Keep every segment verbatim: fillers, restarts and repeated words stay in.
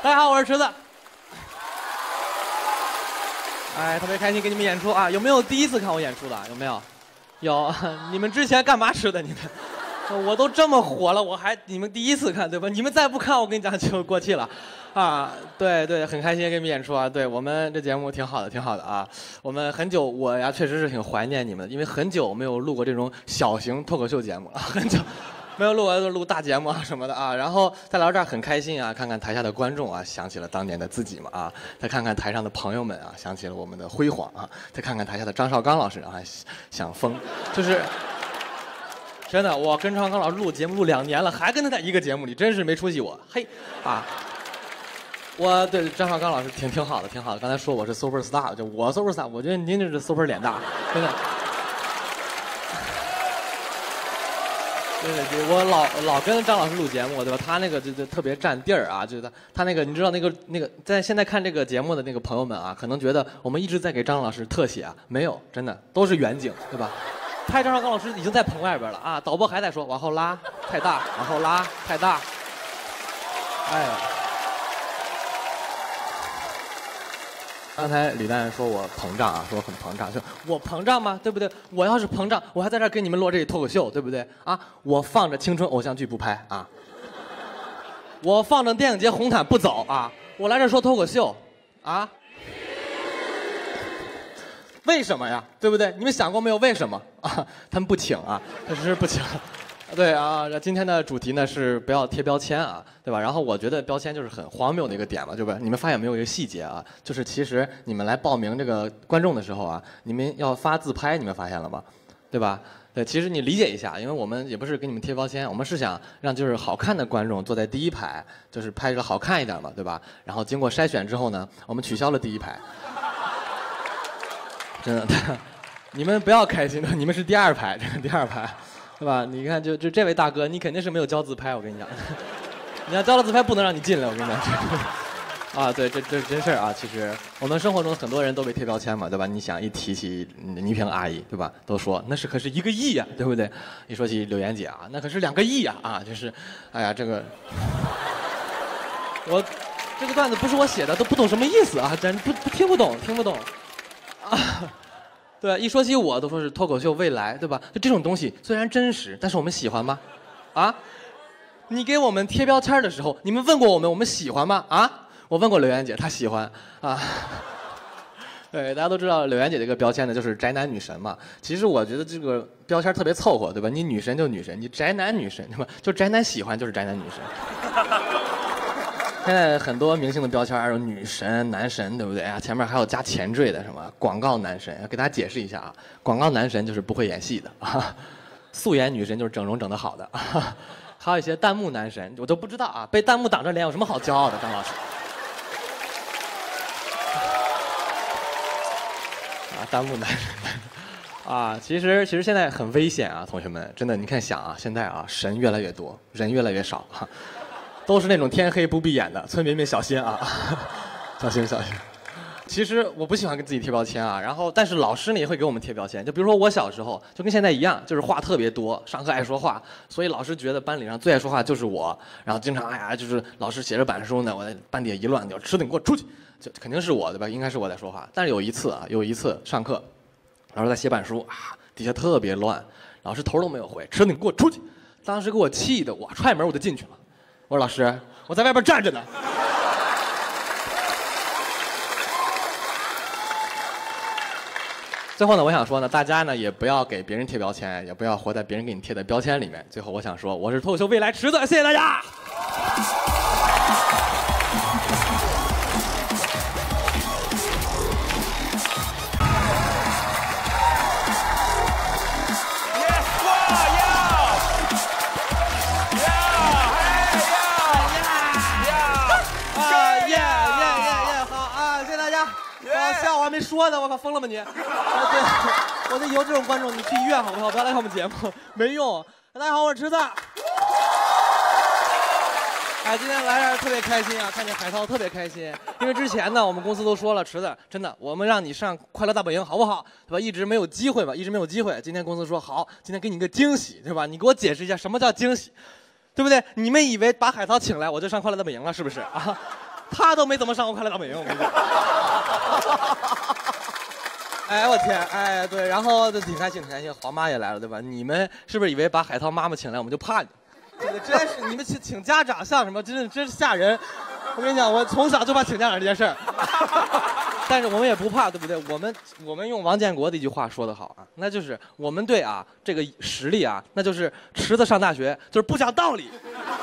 大家好，我是池子。哎，特别开心给你们演出啊！有没有第一次看我演出的？有没有？有。你们之前干嘛吃的？你们？我都这么火了，我还你们第一次看对吧？你们再不看，我跟你讲就过气了，啊！对对，很开心给你们演出啊！对我们这节目挺好的，挺好的啊！我们很久，我呀确实是挺怀念你们的，因为很久没有录过这种小型脱口秀节目了，很久。没有录完就录大节目啊什么的啊，然后再来到这儿很开心啊，看看台下的观众啊，想起了当年的自己嘛啊，再看看台上的朋友们啊，想起了我们的辉煌啊，再看看台下的张绍刚老师啊，想疯，就是真的，我跟张绍刚老师录节目录两年了，还跟他在一个节目里，真是没出息我，嘿啊。我对张绍刚老师挺挺好的，挺好的。刚才说我是 super star， 就我 super star， 我觉得您这是 super 脸大，真的。对对对，我老老跟张老师录节目，对吧？他那个就就特别占地儿啊，就是他他那个你知道那个那个在现在看这个节目的那个朋友们啊，可能觉得我们一直在给张老师特写啊，没有，真的都是远景，对吧？拍张绍刚老师已经在棚外边了啊，导播还在说往后拉太大，往后拉太大，哎。刚才李诞说我膨胀啊，说我很膨胀，就我膨胀吗？对不对？我要是膨胀，我还在这儿跟你们录这脱口秀，对不对？啊，我放着青春偶像剧不拍啊，我放着电影节红毯不走啊，我来这儿说脱口秀，啊，为什么呀？对不对？你们想过没有？为什么啊？他们不请啊，他只是不请。对啊，今天的主题呢是不要贴标签啊，对吧？然后我觉得标签就是很荒谬的一个点嘛，对吧？你们发现没有一个细节啊，就是其实你们来报名这个观众的时候啊，你们要发自拍，你们发现了吗？对吧？对，其实你理解一下，因为我们也不是给你们贴标签，我们是想让就是好看的观众坐在第一排，就是拍着好看一点嘛，对吧？然后经过筛选之后呢，我们取消了第一排。真的，你们不要开心的，你们是第二排，这个第二排。对吧？你看，就就这位大哥，你肯定是没有交自拍，我跟你讲，你要交了自拍，不能让你进来，我跟你讲。啊，对，这这是真事儿啊。其实我们生活中很多人都被贴标签嘛，对吧？你想一提起倪萍阿姨，对吧？都说那是可是一个亿呀、啊，对不对？一说起柳岩姐啊，那可是两个亿呀啊，就是，哎呀，这个，我这个段子不是我写的，都不懂什么意思啊，真不不听不懂，听不懂，啊。对，一说起我都说是脱口秀未来，对吧？就这种东西虽然真实，但是我们喜欢吗？啊？你给我们贴标签的时候，你们问过我们，我们喜欢吗？啊？我问过柳岩姐，她喜欢啊。对，大家都知道柳岩姐这个标签呢，就是宅男女神嘛。其实我觉得这个标签特别凑合，对吧？你女神就女神，你宅男女神，对吧？就宅男喜欢就是宅男女神。现在很多明星的标签还有女神、男神，对不对啊？前面还有加前缀的，什么广告男神，要给大家解释一下啊。广告男神就是不会演戏的啊，素颜女神就是整容整得好的啊，还有一些弹幕男神，我都不知道啊，被弹幕挡着脸有什么好骄傲的，张老师？啊，弹幕男神啊，其实其实现在很危险啊，同学们，真的，你看想啊，现在啊，神越来越多，人越来越少啊。都是那种天黑不闭眼的，村民们小心啊，小心小心。其实我不喜欢给自己贴标签啊，然后但是老师呢也会给我们贴标签，就比如说我小时候就跟现在一样，就是话特别多，上课爱说话，所以老师觉得班里上最爱说话就是我，然后经常哎呀就是老师写着板书呢，我在班底下一乱叫吃的你给我出去，就肯定是我对吧？应该是我在说话。但是有一次啊，有一次上课，老师在写板书啊，底下特别乱，老师头都没有回，吃的你给我出去，当时给我气的，我踹门我就进去了。我说老师，我在外边站着呢。最后呢，我想说呢，大家呢也不要给别人贴标签，也不要活在别人给你贴的标签里面。最后我想说，我是脱口秀未来池子，谢谢大家。笑我还没说呢，我靠，疯了吧你！啊，对，我得有这种观众，你去医院好不好？不要来看我们节目，没用。大家好，我是池子。哎，今天来这儿特别开心啊，看见海涛特别开心。因为之前呢，我们公司都说了，池子真的，我们让你上《快乐大本营》好不好？对吧？一直没有机会吧，一直没有机会。今天公司说好，今天给你一个惊喜，对吧？你给我解释一下什么叫惊喜，对不对？你们以为把海涛请来我就上《快乐大本营》了，是不是啊？ 他都没怎么上过《快乐大本营》，我跟你讲。哎，我天，哎，对，然后就挺开心，挺开心。黄妈也来了，对吧？你们是不是以为把海涛妈妈请来，我们就怕你？对不对？真是你们请请家长像什么？真是真是吓人。我跟你讲，我从小就怕请家长这件事儿。但是我们也不怕，对不对？我们我们用王建国的一句话说得好啊，那就是我们队啊这个实力啊，那就是池子上大学就是不讲道理。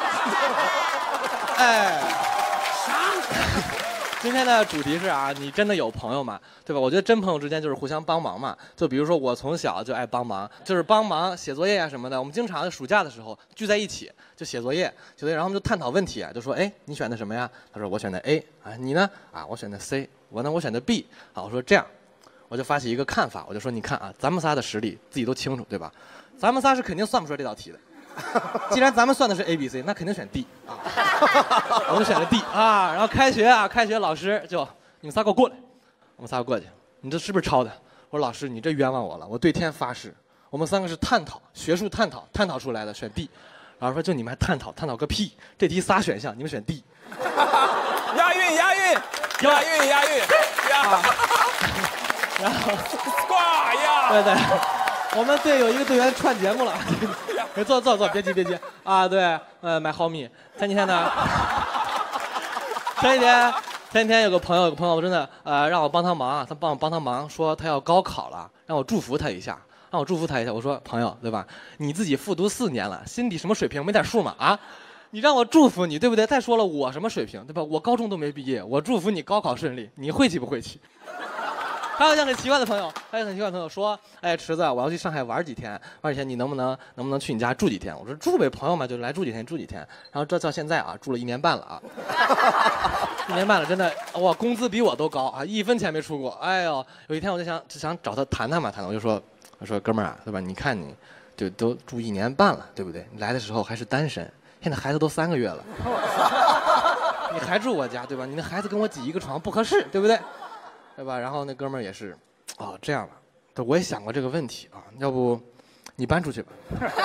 哎，啥？今天的主题是啊，你真的有朋友吗？对吧？我觉得真朋友之间就是互相帮忙嘛。就比如说我从小就爱帮忙，就是帮忙写作业啊什么的。我们经常暑假的时候聚在一起就写作业，写作业，然后我们就探讨问题啊，就说哎，你选的什么呀？他说我选的 A 啊，你呢？啊，我选的 C， 我呢我选的 B。啊，我说这样，我就发起一个看法，我就说你看啊，咱们仨的实力自己都清楚，对吧？咱们仨是肯定算不出来这道题的。既然咱们算的是 A、B、C， 那肯定选 D 啊，我就选了 D 啊。然后开学啊，开学老师就你们仨给我过来，我们仨过去，你这是不是抄的？我说老师，你这冤枉我了，我对天发誓，我们三个是探讨学术探讨探讨出来的，选 D。老师说就你们还探讨探讨个屁，这题仨选项，你们选 D。 押韵押韵押韵押韵押。 然后挂呀！ 对对。我们队有一个队员串节目了，坐坐坐，别急别急啊！对，呃，买苞米。前几天呢，前几天前几天有个朋友，有个朋友真的呃让我帮他忙，他帮我帮他忙，说他要高考了，让我祝福他一下，让我祝福他一下。我说朋友对吧？你自己复读四年了，心底什么水平没点数吗？啊？你让我祝福你对不对？再说了我什么水平对吧？我高中都没毕业，我祝福你高考顺利，你会气不会气？还有一个很奇怪的朋友，还有很奇怪的朋友说：“哎，池子，我要去上海玩几天，玩几天，你能不能能不能去你家住几天？”我说：“住呗，朋友嘛，就来住几天，住几天。”然后这到现在啊，住了一年半了啊，一年半了，真的哇，工资比我都高啊，一分钱没出过。哎呦，有一天我就想就想找他谈谈嘛，谈谈，我就说我说哥们儿啊，对吧？你看你，就都住一年半了，对不对？你来的时候还是单身，现在孩子都三个月了，你还住我家，对吧？你那孩子跟我挤一个床不合适，对不对？对吧？然后那哥们儿也是，哦，这样吧，对，我也想过这个问题啊，要不你搬出去吧？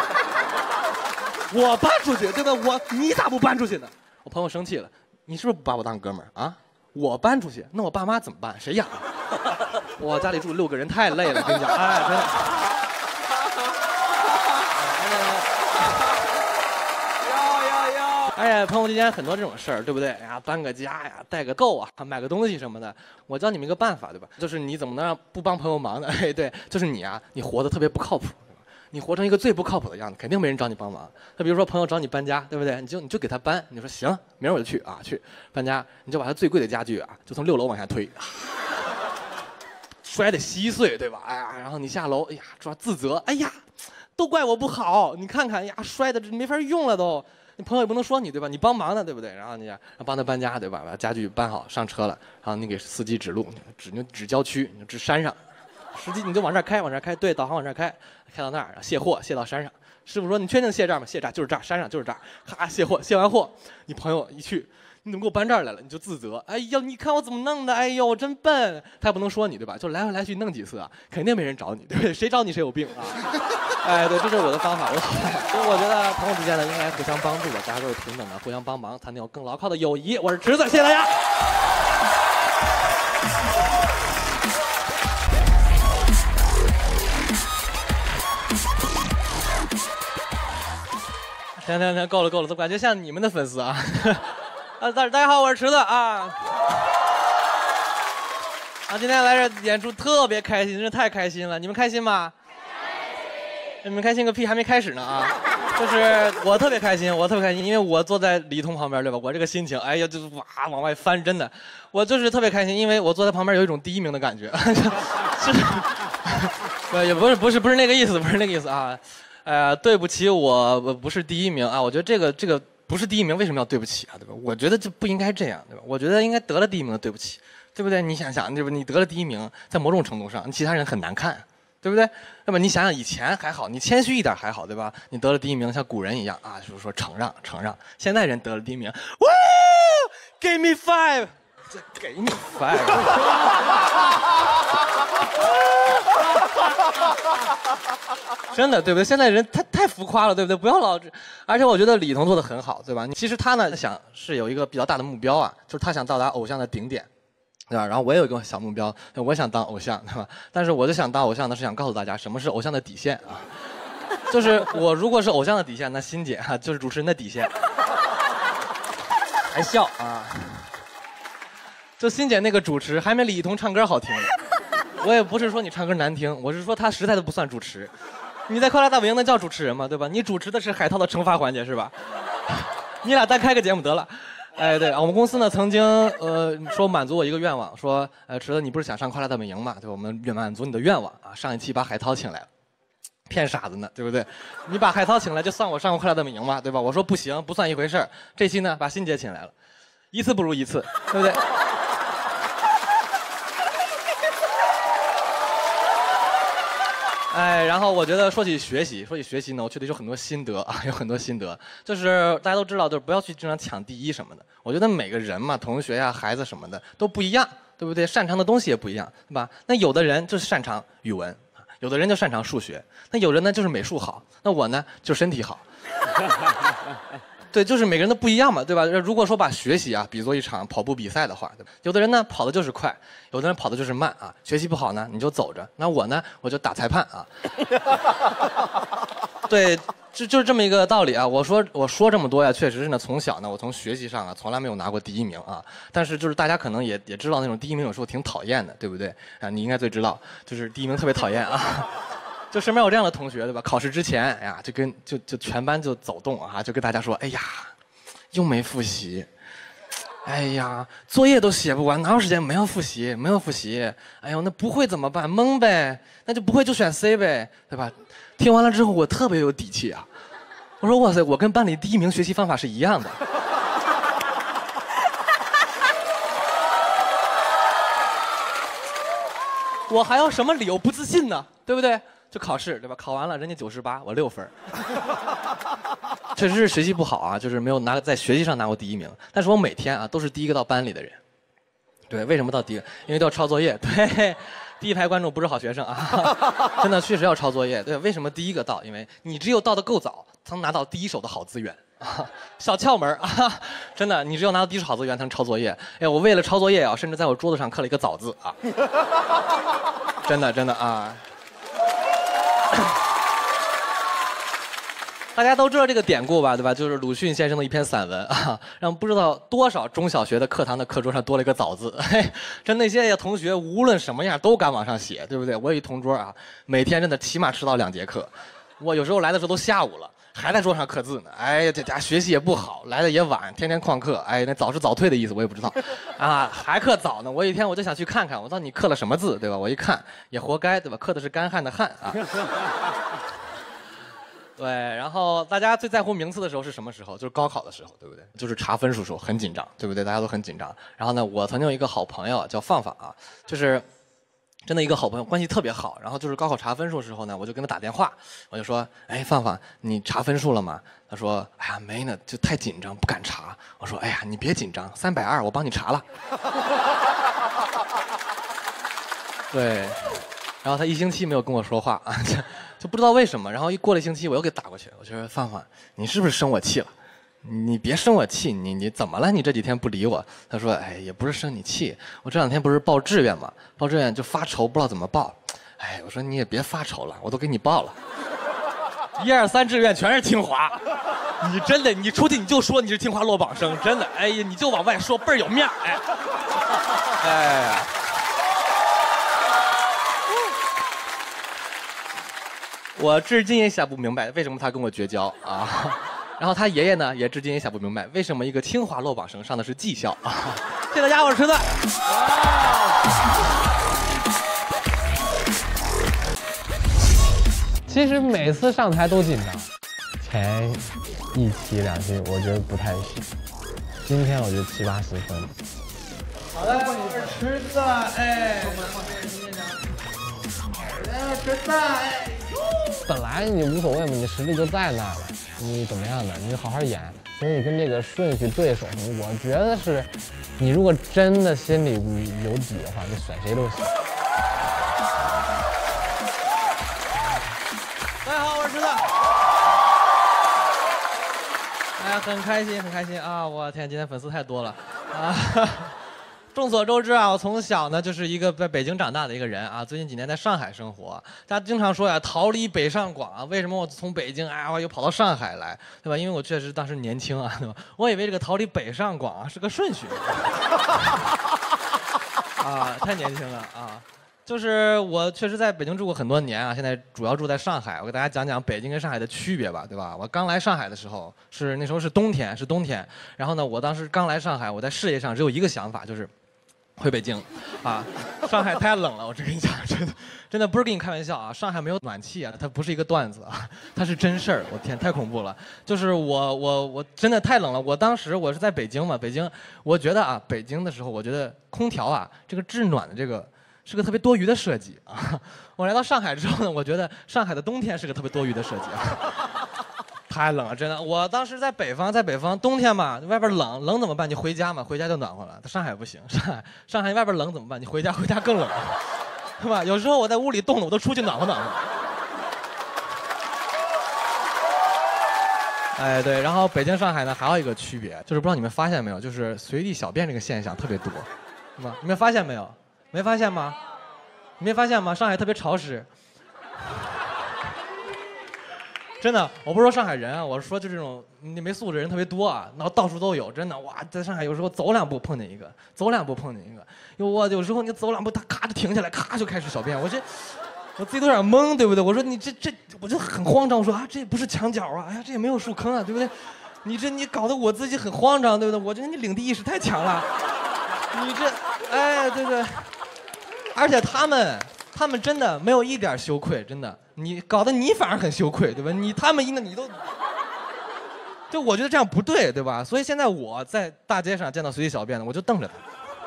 我搬出去，对吧？我你咋不搬出去呢？我朋友生气了，你是不是不把我当哥们儿啊？我搬出去，那我爸妈怎么办？谁养？我家里住六个人太累了，跟你讲，哎，真的。哎呀，朋友之间很多这种事儿，对不对？哎呀，搬个家呀，带个购啊，买个东西什么的。我教你们一个办法，对吧？就是你怎么能让不帮朋友忙呢？哎，对，就是你啊，你活得特别不靠谱，对吧？你活成一个最不靠谱的样子，肯定没人找你帮忙。那比如说朋友找你搬家，对不对？你就你就给他搬，你说行，明儿我就去啊，去搬家，你就把他最贵的家具啊，就从六楼往下推，摔得稀碎，对吧？哎呀，然后你下楼，哎呀，主要自责，哎呀，都怪我不好，你看看，哎呀，摔的这没法用了都。你朋友也不能说你对吧？你帮忙的对不对？然后你帮他搬家对吧？把家具搬好上车了，然后你给司机指路，指你指郊区，你就指山上，司机你就往这儿开，往这儿开，对，导航往这儿开，开到那儿，然后卸货卸到山上。师傅说你确定卸这儿吗？卸这儿就是这儿，山上就是这儿，哈卸货，卸完货，你朋友一去。你怎么给我搬这儿来了？你就自责，哎呦，你看我怎么弄的？哎呦，我真笨。他也不能说你对吧？就来回来去弄几次啊，肯定没人找你，对不对？谁找你谁有病啊！哎，对，这是我的方法。我所以我觉得朋友之间呢，应该互相帮助的，大家都是平等的，互相帮忙，才能有更牢靠的友谊。我是池子，谢谢大家。行行行，够了够了，都感觉像你们的粉丝啊！啊，大大家好，我是池子啊！啊，今天来这演出特别开心，真是太开心了！你们开心吗？你们开心个屁，还没开始呢啊！就是我特别开心，我特别开心，因为我坐在李彤旁边，对吧？我这个心情，哎呀，就是哇往外翻，真的，我就是特别开心，因为我坐在旁边有一种第一名的感觉，是，呃，也不是不是不是那个意思，不是那个意思啊。呃，对不起，我不是第一名啊！我觉得这个这个不是第一名，为什么要对不起啊？对吧？我觉得这不应该这样，对吧？我觉得应该得了第一名的对不起，对不对？你想想，对吧？你得了第一名，在某种程度上，你其他人很难看，对不对？那么你想想，以前还好，你谦虚一点还好，对吧？你得了第一名，像古人一样啊，就是说承让承让。现在人得了第一名，哇 ，Give me five， 这给你 five。 真的，对不对？现在人太太浮夸了，对不对？不要老，而且我觉得李彤做的很好，对吧？其实他呢想是有一个比较大的目标啊，就是他想到达偶像的顶点，对吧？然后我也有一个小目标，我想当偶像，对吧？但是我就想当偶像呢，是想告诉大家什么是偶像的底线啊，就是我如果是偶像的底线，那欣姐啊就是主持人的底线，还笑啊。就欣姐那个主持还没李一桐唱歌好听呢，我也不是说你唱歌难听，我是说他实在都不算主持。你在快乐大本营那叫主持人吗？对吧？你主持的是海涛的惩罚环节是吧？你俩单开个节目得了。哎，对，我们公司呢曾经呃说满足我一个愿望，说呃池子你不是想上快乐大本营嘛？对吧？我们满足你的愿望啊，上一期把海涛请来了。骗傻子呢，对不对？你把海涛请来就算我上过快乐大本营嘛，对吧？我说不行，不算一回事儿。这期呢把欣姐请来了，一次不如一次，对不对？哎，然后我觉得说起学习，说起学习呢，我确实有很多心得啊，有很多心得。就是大家都知道，就是不要去经常抢第一什么的。我觉得每个人嘛，同学呀、孩子什么的都不一样，对不对？擅长的东西也不一样，对吧？那有的人就是擅长语文，有的人就擅长数学，那有人呢就是美术好，那我呢就身体好。对，就是每个人都不一样嘛，对吧？如果说把学习啊比作一场跑步比赛的话，对吧？有的人呢跑的就是快，有的人跑的就是慢啊。学习不好呢，你就走着。那我呢，我就打裁判啊。对，就就是这么一个道理啊。我说我说这么多呀，确实是呢，从小呢，我从学习上啊，从来没有拿过第一名啊。但是就是大家可能也也知道那种第一名有时候挺讨厌的，对不对？啊，你应该最知道，就是第一名特别讨厌啊。就身边有这样的同学，对吧？考试之前，哎呀，就跟就就全班就走动啊，就跟大家说，哎呀，又没复习，哎呀，作业都写不完，哪有时间？没有复习，没有复习。哎呦，那不会怎么办？蒙呗，那就不会就选 C 呗，对吧？听完了之后，我特别有底气啊。我说哇塞，我跟班里第一名学习方法是一样的。我还要什么理由不自信呢？对不对？就考试，对吧？考完了，人家九十八，我六分。确实是学习不好啊，就是没有拿在学习上拿过第一名。但是我每天啊都是第一个到班里的人。对，为什么到第一个？因为都要抄作业。对，第一排观众不是好学生啊，真的确实要抄作业。对，为什么第一个到？因为你只有到得够早，才能拿到第一手的好资源。啊，小窍门啊，真的，你只有拿到第一手好资源才能抄作业。哎，我为了抄作业啊，甚至在我桌子上刻了一个早字啊。真的，真的啊。大家都知道这个典故吧，对吧？就是鲁迅先生的一篇散文啊，让不知道多少中小学的课堂的课桌上多了一个早字。嘿，真那些同学无论什么样都敢往上写，对不对？我有一同桌啊，每天真的起码迟到两节课，我有时候来的时候都下午了，还在桌上刻字呢。哎呀，这家学习也不好，来的也晚，天天旷课。哎，那早是早退的意思，我也不知道。啊，还刻早呢。我一天我就想去看看，我到底刻了什么字，对吧？我一看也活该，对吧？刻的是干旱的旱啊。对，然后大家最在乎名次的时候是什么时候？就是高考的时候，对不对？就是查分数的时候，很紧张，对不对？大家都很紧张。然后呢，我曾经有一个好朋友叫放放啊，就是真的一个好朋友，关系特别好。然后就是高考查分数的时候呢，我就跟他打电话，我就说：“哎，放放，你查分数了吗？”他说：“哎呀，没呢，就太紧张，不敢查。”我说：“哎呀，你别紧张，三百二，我帮你查了。”对，然后他一星期没有跟我说话啊。就不知道为什么，然后一过了一星期，我又给打过去，我就说：“放放，你是不是生我气了？你别生我气，你你怎么了？你这几天不理我？”他说：“哎，也不是生你气，我这两天不是报志愿嘛，报志愿就发愁，不知道怎么报。哎，我说你也别发愁了，我都给你报了，一二三志愿全是清华。你真的，你出去你就说你是清华落榜生，真的，哎呀，你就往外说，倍儿有面儿，哎，哎呀。”我至今也想不明白为什么他跟我绝交啊，然后他爷爷呢也至今也想不明白为什么一个清华落榜生上的是技校啊。谢谢大家，我是池子。 其实每次上台都紧张，前一期两期我觉得不太行，今天我觉得七八十分。 好的，我是池子，哎，我是池子，哎。 本来你无所谓嘛，你实力就在那儿了，你怎么样的，你就好好演。所以跟这个顺序对手，我觉得是，你如果真的心里有底的话，你选谁都行。 呀，很开心，很开心啊！我天，今天粉丝太多了啊！众所周知啊，我从小呢就是一个在北京长大的一个人啊，最近几年在上海生活。大家经常说呀，逃离北上广啊，为什么我从北京哎我又跑到上海来，对吧？因为我确实当时年轻啊，对吧？我以为这个逃离北上广啊是个顺序啊，太年轻了啊！就是我确实在北京住过很多年啊，现在主要住在上海。我给大家讲讲北京跟上海的区别吧，对吧？我刚来上海的时候是那时候是冬天，是冬天。然后呢，我当时刚来上海，我在事业上只有一个想法，就是回北京，啊，上海太冷了，我这跟你讲，真的，真的不是跟你开玩笑啊，上海没有暖气啊，它不是一个段子啊，它是真事儿，我天，太恐怖了。就是我我我真的太冷了，我当时我是在北京嘛，北京，我觉得啊，北京的时候，我觉得空调啊，这个制暖的这个是个特别多余的设计啊。我来到上海之后呢，我觉得上海的冬天是个特别多余的设计啊。太冷了，真的。我当时在北方，在北方冬天嘛，外边冷，冷怎么办？你回家嘛，回家就暖和了。上海不行，上海上海外边冷怎么办？你回家，回家更冷，是吧？有时候我在屋里冻了，我都出去暖和暖和。哎，对。然后北京、上海呢，还有一个区别，就是不知道你们发现没有，就是随地小便这个现象特别多，是吧？你们发现没有？没发现吗？你没发现吗？上海特别潮湿。真的，我不是说上海人啊，我是说就这种你没素质人特别多啊，然后到处都有，真的哇，在上海有时候走两步碰见一个，走两步碰见一个，有我有时候你走两步，他咔就停下来，咔就开始小便，我这我自己都有点懵，对不对？我说你这这，我就很慌张，我说啊这也不是墙角啊，哎呀这也没有树坑啊，对不对？你这你搞得我自己很慌张，对不对？我觉得你领地意识太强了，你这哎对对，而且他们。他们真的没有一点羞愧，真的，你搞得你反而很羞愧，对吧？你他们一那你都，就我觉得这样不对，对吧？所以现在我在大街上见到随地小便的，我就瞪着他，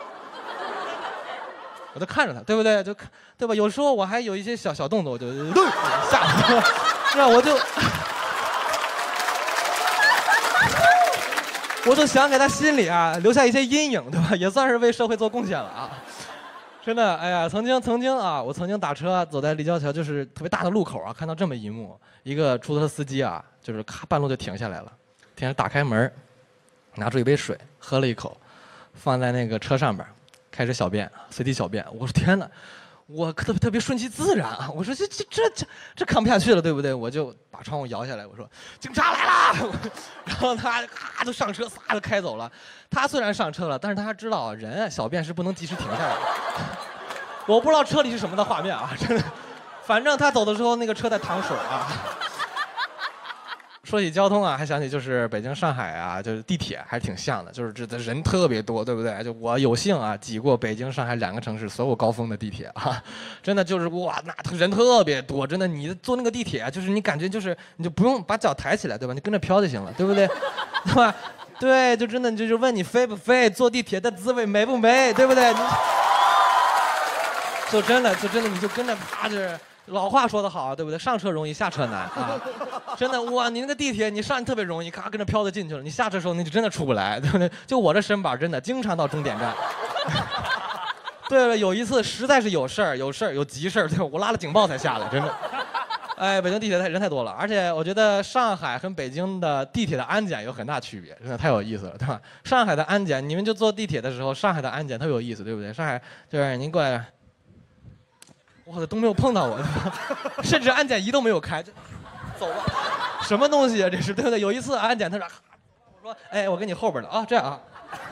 我就看着他，对不对？就看，对吧？有时候我还有一些小小动作，我就吓他，是吧？我就，我就想给他心里啊留下一些阴影，对吧？也算是为社会做贡献了啊。真的，哎呀，曾经曾经啊，我曾经打车走在立交桥，就是特别大的路口啊，看到这么一幕，一个出租车司机啊，就是咔半路就停下来了，停下打开门，拿出一杯水喝了一口，放在那个车上边，开始小便，随地小便。我说天哪，我特别特别顺其自然啊！我说这这这这这看不下去了，对不对？我就把窗户摇下来，我说警察来了，然后他咔就上车，唰就开走了。他虽然上车了，但是他知道人小便是不能及时停下来的。我不知道车里是什么的画面啊，真的。反正他走的时候，那个车在淌水啊。说起交通啊，还想起就是北京、上海啊，就是地铁还是挺像的，就是这的人特别多，对不对？就我有幸啊挤过北京、上海两个城市所有高峰的地铁啊，真的就是哇，那人特别多，真的，你坐那个地铁，就是你感觉就是你就不用把脚抬起来，对吧？你跟着飘就行了，对不对？对吧？对，就真的就是问你飞不飞，坐地铁的滋味美不美，对不对？你就真的就真的你就跟着趴着。老话说得好，对不对？上车容易下车难啊！真的哇，你那个地铁你上去特别容易，咔跟着飘着进去了，你下车的时候你就真的出不来，对不对？就我这身板真的经常到终点站。对了，有一次实在是有事儿，有事儿有急事儿，对吧？我拉了警报才下来，真的。哎，北京地铁太人太多了，而且我觉得上海跟北京的地铁的安检有很大区别，真的太有意思了，对吧？上海的安检，你们就坐地铁的时候，上海的安检特别有意思，对不对？上海就是您过来。我的都没有碰到我，甚至安检仪都没有开，就走吧，什么东西啊？这是对不对？有一次安检他说，我说，哎，我跟你后边的啊，这样啊，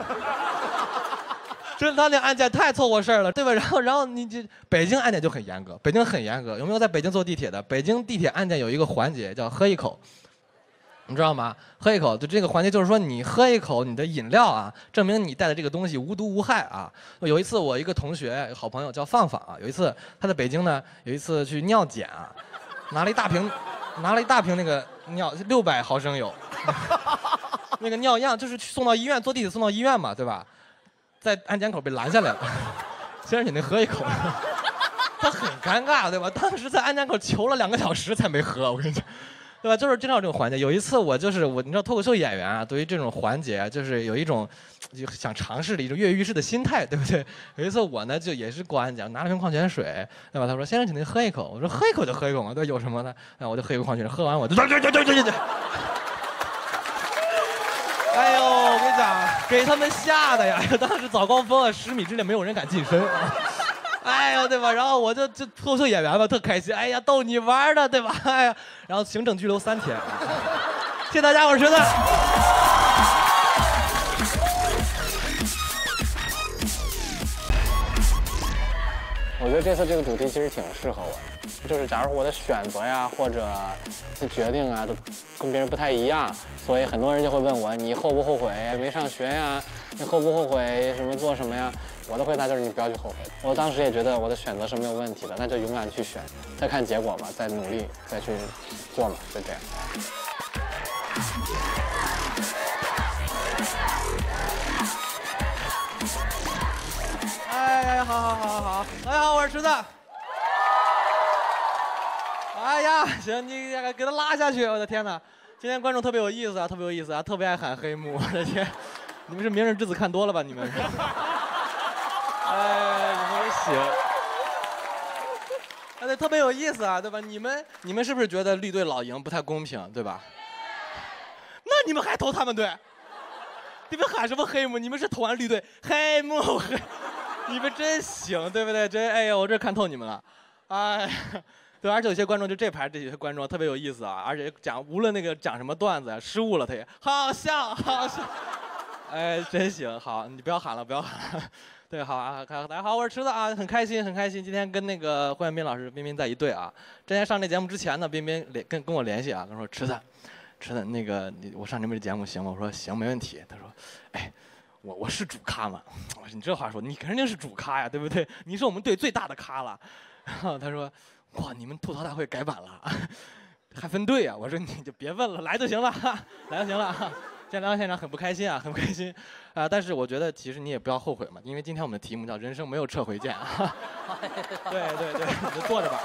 真的他那安检太凑合事儿了，对吧？然后然后你这北京安检就很严格，北京很严格，有没有在北京坐地铁的？北京地铁安检有一个环节叫喝一口。你知道吗？喝一口，就这个环节就是说，你喝一口你的饮料啊，证明你带的这个东西无毒无害啊。有一次我一个同学，好朋友叫放放啊，有一次他在北京呢，有一次去尿检啊，拿了一大瓶，拿了一大瓶那个尿，六百毫升有，那个尿样就是送到医院，坐地铁送到医院嘛，对吧？在安检口被拦下来了，先生你能喝一口？他很尴尬，对吧？当时在安检口求了两个小时才没喝，我跟你讲。对吧？就是经常有这种环节。有一次我就是我，你知道脱口秀演员啊，对于这种环节就是有一种就想尝试的一种跃跃欲试的心态，对不对？有一次我呢就也是过安检，拿了瓶矿泉水，对吧？他说先生请您喝一口，我说喝一口就喝一口嘛，对，有什么呢？然后我就喝一口矿泉水，喝完我就对对对对对对。 哎呦，我跟你讲，给他们吓的呀！当时早高峰啊，十米之内没有人敢近身。哎呦，对吧？然后我就就脱口秀演员吧，特开心。哎呀，逗你玩的，对吧？哎呀，然后行政拘留三天。谢谢大家，我是池子。 我觉得这次这个主题其实挺适合我的，就是假如我的选择呀或者决定啊都跟别人不太一样，所以很多人就会问我你后不后悔没上学呀？你后不后悔什么做什么呀？我的回答就是你不要去后悔。我当时也觉得我的选择是没有问题的，那就勇敢去选，再看结果吧，再努力再去做嘛，就这样。 哎，好好好好好，大家好，我是池子。哎呀，行，你给他拉下去，我的天哪！今天观众特别有意思啊，特别有意思啊，特别爱喊黑幕，我的天，你们是《明日之子》看多了吧？你们是？哎，你们行。哎，对，特别有意思啊，对吧？你们你们是不是觉得绿队老赢不太公平，对吧？那你们还投他们队？你们喊什么黑幕？你们是投完绿队黑幕黑。你们真行，对不对？真哎呀，我这看透你们了，哎，对，而且有些观众就这排这些观众特别有意思啊，而且讲无论那个讲什么段子失误了，他也好笑好笑，哎，真行，好，你不要喊了，不要喊了，对，好啊，大家好，我是池子啊，很开心很开心，今天跟那个霍建斌老师彬彬在一队啊，之前上这节目之前呢，彬彬联跟跟我联系啊，跟我说池子，池子那个你我上你们这节目行吗？我说行，没问题。他说，哎。我我是主咖嘛，我说你这话说，你肯定是主咖呀，对不对？你是我们队最大的咖了。然后他说，哇，你们吐槽大会改版了，还分队啊？我说你就别问了，来就行了，来就行了。现在来到现场很不开心啊，很不开心啊、呃！但是我觉得其实你也不要后悔嘛，因为今天我们的题目叫人生没有撤回键啊。对对对，你就坐着吧。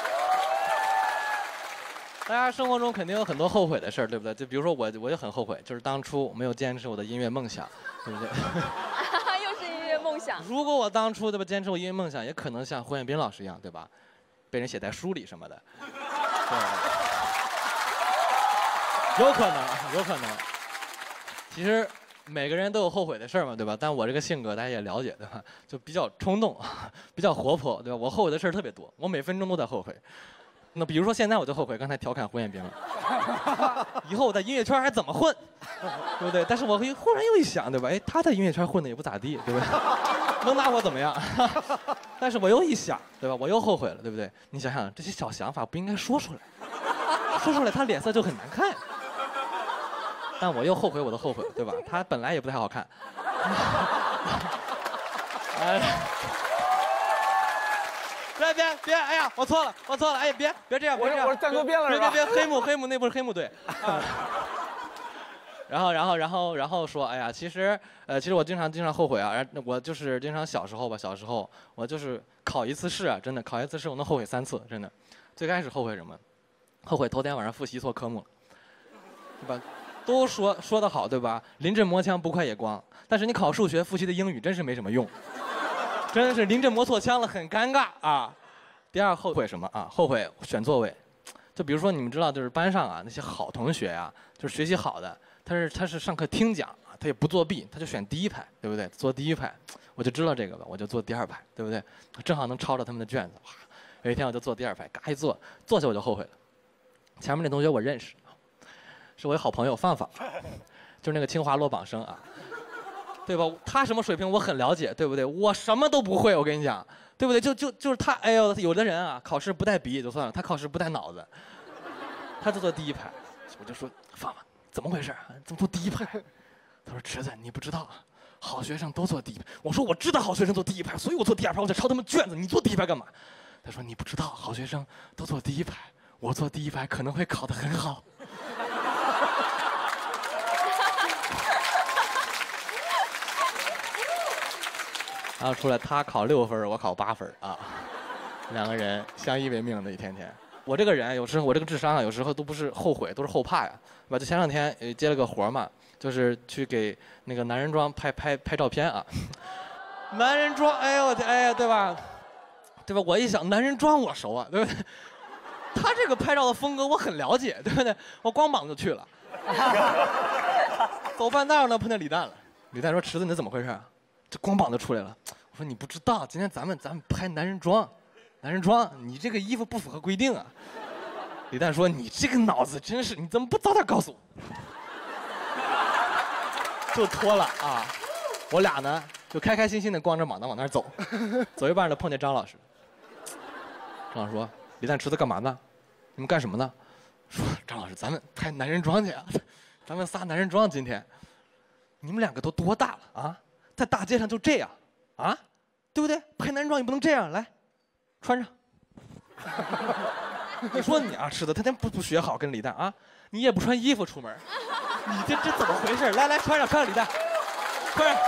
大家生活中肯定有很多后悔的事儿，对不对？就比如说我，我就很后悔，就是当初没有坚持我的音乐梦想。对不对？ 又是音乐梦想。 如果我当初对吧坚持我音乐梦想，也可能像霍建斌老师一样，对吧？被人写在书里什么的。对。有可能，有可能。其实每个人都有后悔的事儿嘛，对吧？但我这个性格大家也了解，对吧？就比较冲动，比较活泼，对吧？我后悔的事儿特别多，我每分钟都在后悔。那比如说现在我就后悔刚才调侃胡彦斌了，以后我在音乐圈还怎么混，对不对？但是我忽然又一想，对吧？哎，他在音乐圈混的也不咋地，对不对？能拿我怎么样？但是我又一想，对吧？我又后悔了，对不对？你想想这些小想法不应该说出来，说出来他脸色就很难看。但我又后悔我的后悔，对吧？他本来也不太好看。哎。别别别！哎呀，我错了，我错了！哎，别别这样，别这样！ 我我站错边了是吧？ 别别别！黑幕黑幕，那不是黑幕队。啊、然后然后然后然后说，哎呀，其实呃，其实我经常经常后悔啊。我就是经常小时候吧，小时候我就是考一次试啊，真的考一次试我能后悔三次，真的。最开始后悔什么？后悔头天晚上复习错科目了，对吧？都说说得好，对吧？临阵磨枪不快也光，但是你考数学复习的英语真是没什么用。真的是临阵磨错枪了，很尴尬啊！第二后悔什么啊？后悔选座位，就比如说你们知道，就是班上啊那些好同学啊，就是学习好的，他是他是上课听讲啊，他也不作弊，他就选第一排，对不对？坐第一排，我就知道这个吧，我就坐第二排，对不对？正好能抄着他们的卷子。哇，有一天我就坐第二排，嘎一坐，坐下我就后悔了。前面那同学我认识，是我一好朋友范范，就是那个清华落榜生啊。对吧？他什么水平我很了解，对不对？我什么都不会，我跟你讲，对不对？就就就是他，哎呦，有的人啊，考试不带笔也就算了，他考试不带脑子，他就坐第一排，我就说范范，怎么回事啊？怎么坐第一排？他说池子，你不知道啊，好学生都坐第一排。我说我知道好学生坐第一排，所以我坐第二排，我在抄他们卷子。你坐第一排干嘛？他说你不知道，好学生都坐第一排，我坐第一排可能会考得很好。然后出来，他考六分，我考八分啊，两个人相依为命的一天天。我这个人有时候我这个智商啊，有时候都不是后悔，都是后怕呀，对吧？就前两天接了个活嘛，就是去给那个男人装拍拍拍照片啊。男人装，哎呦我天，哎呀，对吧？对吧？我一想，男人装我熟啊，对不对？他这个拍照的风格我很了解，对不对？我光膀就去了。 走半道呢碰见李诞了，李诞说：“池子，你这怎么回事啊？这光膀子出来了。”我说：“你不知道，今天咱们咱们拍男人装，男人装，你这个衣服不符合规定啊。”李诞说：“你这个脑子真是，你怎么不早点告诉我？”就脱了啊，我俩呢就开开心心的光着膀子往那儿走，走一半呢碰见张老师。张老师说：“李诞、池子干嘛呢？你们干什么呢？”说：“张老师，咱们拍男人装去啊，咱们仨男人装今天。你们两个都多大了啊？在大街上就这样啊，对不对？拍男人装也不能这样，来，穿上。你说你啊，池子，他天不不学好，跟李诞啊，你也不穿衣服出门，你这这怎么回事？来来，穿上，穿上，李诞，穿上。”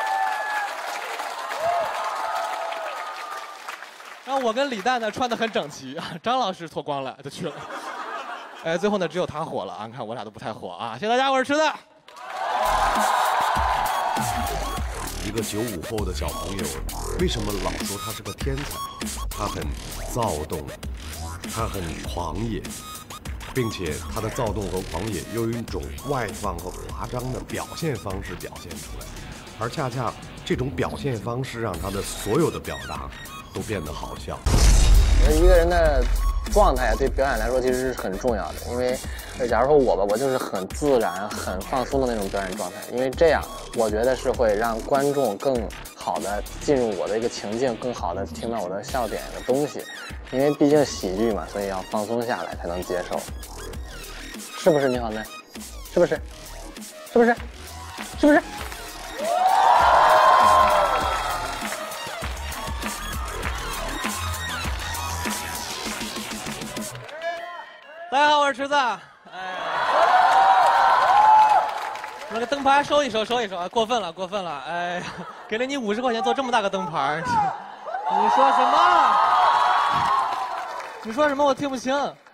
然后我跟李诞呢穿得很整齐啊，张老师脱光了就去了。哎，最后呢只有他火了啊！你看我俩都不太火啊！谢谢大家，我是池子。 一个九五后的小朋友，为什么老说他是个天才？他很躁动，他很狂野，并且他的躁动和狂野又用一种外放和夸张的表现方式表现出来，而恰恰这种表现方式让他的所有的表达都变得好笑。 我觉得一个人的状态对表演来说其实是很重要的，因为假如说我吧，我就是很自然、很放松的那种表演状态，因为这样我觉得是会让观众更好的进入我的一个情境，更好的听到我的笑点的东西。因为毕竟喜剧嘛，所以要放松下来才能接受，是不是？你好呢？是不是？是不是？是不是？ 大家好，我是池子。哎，那个灯牌收一收，收一收啊！过分了，过分了！哎，给了你五十块钱做这么大个灯牌，你说什么？你说什么？我听不清。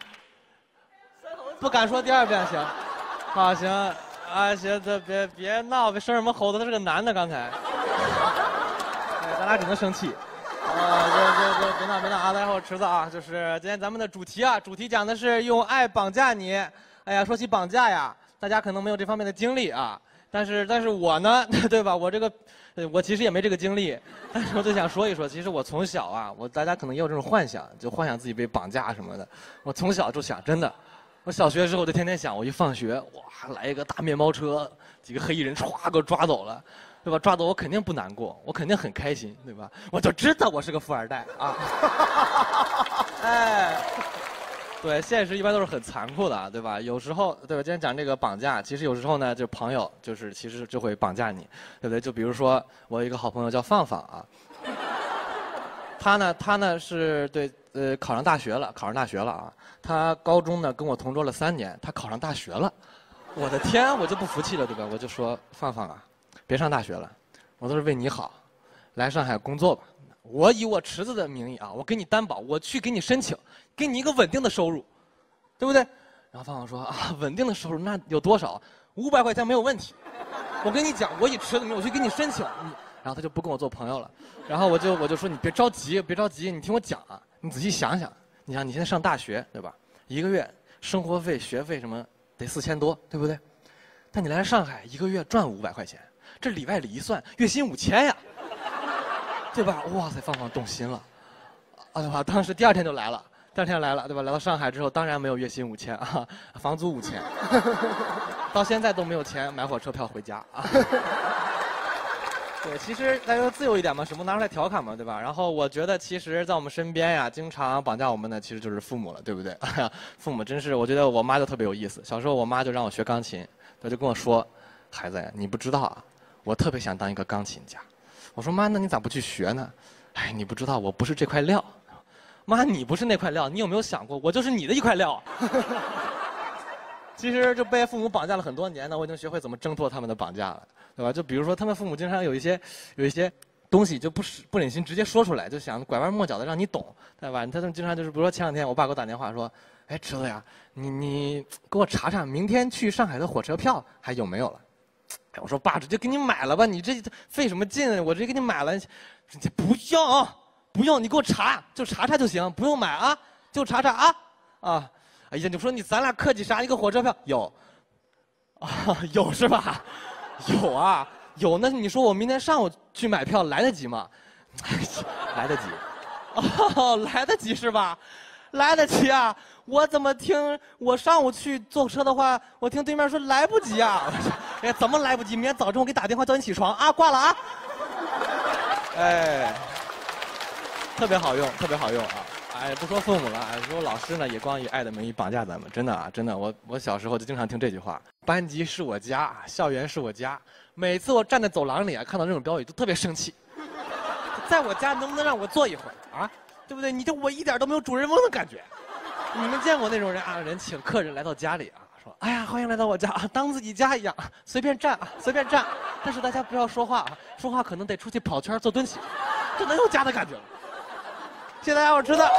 不敢说第二遍，行？好，行。啊，行，这别别闹，别生什么猴子，他是个男的，刚才。哎，咱俩只能生气。啊，别别别别闹别闹啊！大家好，我池子啊，就是今天咱们的主题啊，主题讲的是用爱绑架你。哎呀，说起绑架呀，大家可能没有这方面的经历啊，但是但是我呢，对吧？我这个，我其实也没这个经历，但是我就想说一说，其实我从小啊，我大家可能也有这种幻想，就幻想自己被绑架什么的。我从小就想，真的，我小学的时候就天天想，我一放学，哇，来一个大面包车，几个黑衣人歘给我抓走了。对吧？抓走我肯定不难过，我肯定很开心，对吧？我就知道我是个富二代啊！哎，对，现实一般都是很残酷的，对吧？有时候，对吧？今天讲这个绑架，其实有时候呢，就朋友就是其实就会绑架你，对不对？就比如说我有一个好朋友叫放放啊，他呢，他呢是对呃考上大学了，考上大学了啊。他高中呢跟我同桌了三年，他考上大学了，我的天，我就不服气了，对吧？我就说放放啊。别上大学了，我都是为你好，来上海工作吧。我以我池子的名义啊，我给你担保，我去给你申请，给你一个稳定的收入，对不对？然后芳芳说啊，稳定的收入那有多少？五百块钱没有问题。我跟你讲，我以池子名，我去给你申请。你，然后他就不跟我做朋友了。然后我就我就说你别着急，别着急，你听我讲啊，你仔细想想，你想你现在上大学对吧？一个月生活费、学费什么得四千多，对不对？但你来上海一个月赚五百块钱。这里外里一算，月薪五千呀，对吧？哇塞，芳芳动心了，啊对吧？当时第二天就来了，第二天来了，对吧？来到上海之后，当然没有月薪五千啊，房租五千，到现在都没有钱买火车票回家啊。对，其实大家自由一点嘛，什么拿出来调侃嘛，对吧？然后我觉得，其实，在我们身边呀，经常绑架我们的，其实就是父母了，对不对？父母真是，我觉得我妈就特别有意思。小时候，我妈就让我学钢琴，她就跟我说：“孩子呀，你不知道啊。”我特别想当一个钢琴家，我说妈，那你咋不去学呢？哎，你不知道我不是这块料，妈，你不是那块料，你有没有想过，我就是你的一块料？其实就被父母绑架了很多年呢，我已经学会怎么挣脱他们的绑架了，对吧？就比如说他们父母经常有一些有一些东西就不是不忍心直接说出来，就想拐弯抹角的让你懂，对吧？他们经常就是，比如说前两天我爸给我打电话说，哎，池子呀，你你给我查查明天去上海的火车票还有没有了。我说爸，直接给你买了吧，你这费什么劲？我直接给你买了，不用，不用，你给我查，就查查就行，不用买啊，就查查啊，啊，哎呀，你说你咱俩客气啥？一个火车票有， 啊，有是吧？有啊，有。那你说我明天上午去买票来得及吗？来得及。哦，来得及是吧？来得及啊！我怎么听我上午去坐车的话，我听对面说来不及啊！哎呀，怎么来不及？明天早晨我给打电话叫你起床啊！挂了啊！哎，特别好用，特别好用啊！哎，不说父母了，哎，说老师呢也光以爱的名义绑架咱们，真的啊，真的。我我小时候就经常听这句话：班级是我家，校园是我家。每次我站在走廊里啊，看到这种标语，就特别生气。在我家能不能让我坐一会儿啊？对不对？你这我一点都没有主人翁的感觉。你们见过那种人啊？人请客人来到家里啊，说：“哎呀，欢迎来到我家，当自己家一样，随便站啊，随便站。但是大家不要说话啊，说话可能得出去跑圈做蹲起，这能有家的感觉吗？”谢谢大家，我吃的。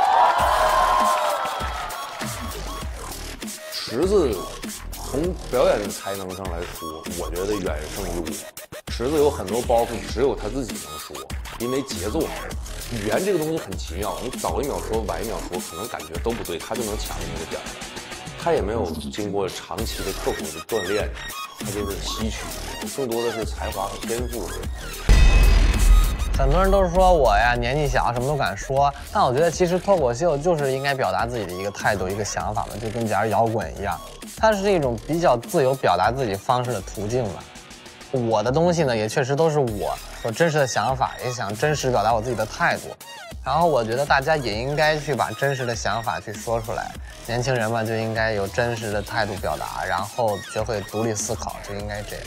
池子从表演的才能上来说，我觉得远胜于我。池子有很多包袱，只有他自己能说，因为节奏好。语言这个东西很奇妙，你早一秒说，晚一秒说，可能感觉都不对，他就能抢那个点儿。他也没有经过长期的刻苦的锻炼，他就是吸取，更多的是才华和天赋。 很多人都是说我呀年纪小，什么都敢说，但我觉得其实脱口秀就是应该表达自己的一个态度、一个想法嘛，就跟假如摇滚一样，它是一种比较自由表达自己方式的途径嘛。我的东西呢，也确实都是我所真实的想法，也想真实表达我自己的态度。然后我觉得大家也应该去把真实的想法去说出来。年轻人嘛，就应该有真实的态度表达，然后学会独立思考，就应该这样。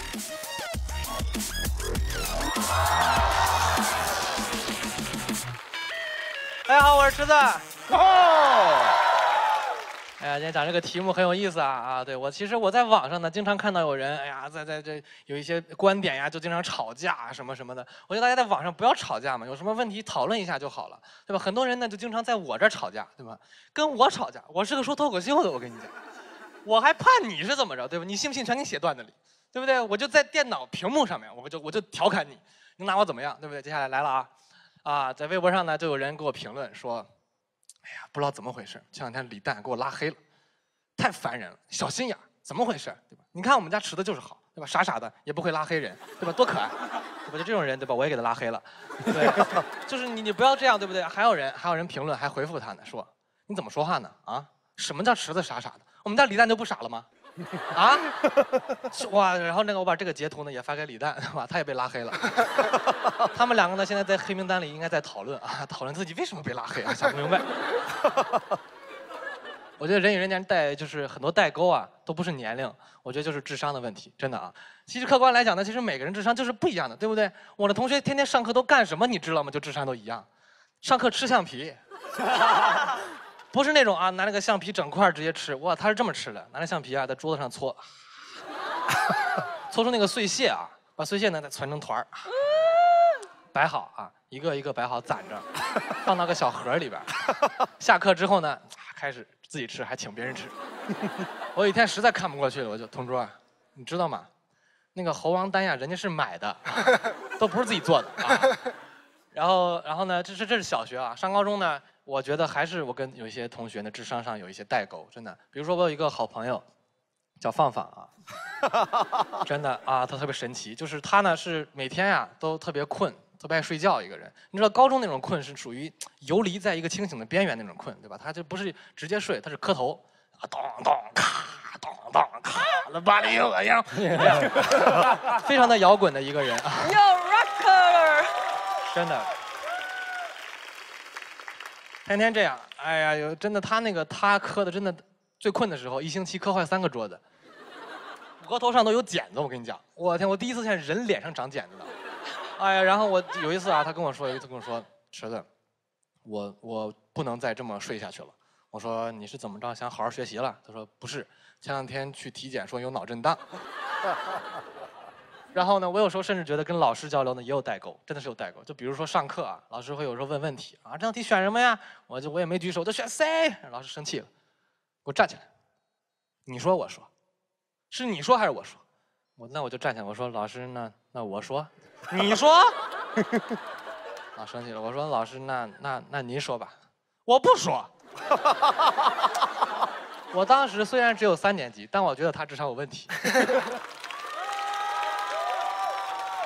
大家好，我是池子。哦。哎呀，今天讲这个题目很有意思啊啊！对我其实我在网上呢，经常看到有人，哎呀，在在这有一些观点呀，就经常吵架什么什么的。我觉得大家在网上不要吵架嘛，有什么问题讨论一下就好了，对吧？很多人呢就经常在我这儿吵架，对吧？跟我吵架，我是个说脱口秀的，我跟你讲，我还怕你是怎么着，对吧？你信不信全给你写段子里，对不对？我就在电脑屏幕上面，我就我就调侃你，你拿我怎么样，对不对？接下来来了啊啊，在微博上呢就有人给我评论说。哎呀，不知道怎么回事，前两天李诞给我拉黑了，太烦人了，小心眼，怎么回事，对吧？你看我们家池子就是好，对吧？傻傻的也不会拉黑人，对吧？多可爱，对吧？就这种人，对吧？我也给他拉黑了，对，就是你你不要这样，对不对？还有人还有人评论还回复他呢，说你怎么说话呢？啊，什么叫池子傻傻的？我们家李诞就不傻了吗？啊，哇！然后那个我把这个截图呢也发给李诞，对吧？他也被拉黑了。他们两个呢现在在黑名单里，应该在讨论啊，讨论自己为什么被拉黑啊，想不明白。我觉得人与人间代就是很多代沟啊，都不是年龄，我觉得就是智商的问题，真的啊。其实客观来讲呢，其实每个人智商就是不一样的，对不对？我的同学天天上课都干什么，你知道吗？就智商都一样，上课吃橡皮。不是那种啊，拿那个橡皮整块直接吃，哇，他是这么吃的，拿那橡皮啊，在桌子上搓，搓出那个碎屑啊，把碎屑呢再攒成团儿，摆好啊，一个一个摆好攒着，放到个小盒里边。下课之后呢，开始自己吃，还请别人吃。我有一天实在看不过去了，我就同桌，你知道吗？那个猴王丹呀，人家是买的，啊、都不是自己做的啊。然后，然后呢，这是这是小学啊，上高中呢。我觉得还是我跟有一些同学呢智商上有一些代沟，真的。比如说我有一个好朋友，叫放放啊，真的啊，他特别神奇，就是他呢是每天呀、啊、都特别困，特别爱睡觉一个人。你知道高中那种困是属于游离在一个清醒的边缘那种困，对吧？他就不是直接睡，他是磕头，啊咚咚咔咚咚咔，了吧哩恶样，非常的摇滚的一个人啊。 有 rocker， 真的。天天这样，哎呀，有真的，他那个他磕的真的最困的时候，一星期磕坏三个桌子，额头上都有茧子。我跟你讲，我天，我第一次见人脸上长茧子的。哎呀，然后我有一次啊，他跟我说，有一次跟我说，池子，我我不能再这么睡下去了。我说你是怎么着，想好好学习了？他说不是，前两天去体检说有脑震荡。然后呢，我有时候甚至觉得跟老师交流呢也有代沟，真的是有代沟。就比如说上课啊，老师会有时候问问题啊，这道题选什么呀？我就我也没举手，我就选 C。老师生气了，给我站起来。你说我说，是你说还是我说？我那我就站起来，我说老师，那那我说，你说。啊，生气了，我说老师，那那那您说吧，我不说。我当时虽然只有三年级，但我觉得他智商有问题。